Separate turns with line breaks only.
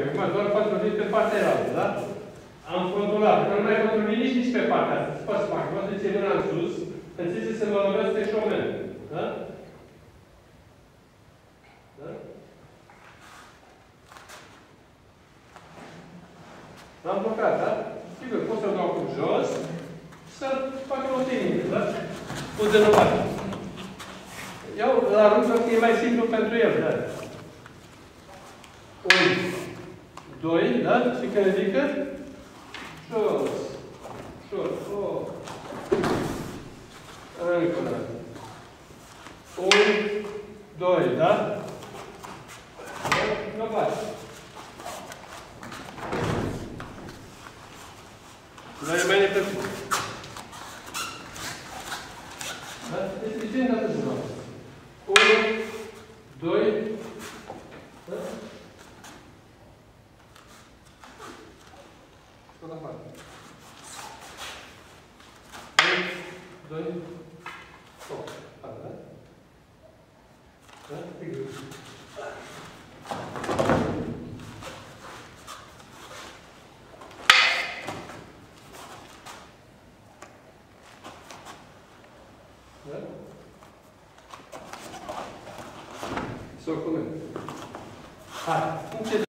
Acum doar controlezi pe partea elaltă, da? Am controlat. Că nu mai controlezi nici pe partea asta. Ce poți să fac? Poți să ții mâna în sus, înțelegi să mă lovesc pe șomen. Da? Da? L-am blocat, da? Sigur, pot să-l dau cu jos și să fac o tehnică, da? O denovare. Iau la rând că e mai simplu pentru el, da? 1, 2, da? Și când ridică, jos, jos, oh. Încă o dată. 1, 2, da? Nu faci. Dar e mai neplăcut. Da? Este gen de atât de nou. 1, 2, da? Tot afară. 1, 2, 8. Afară, da? Da? E greu. Da? Să o comem. Hai,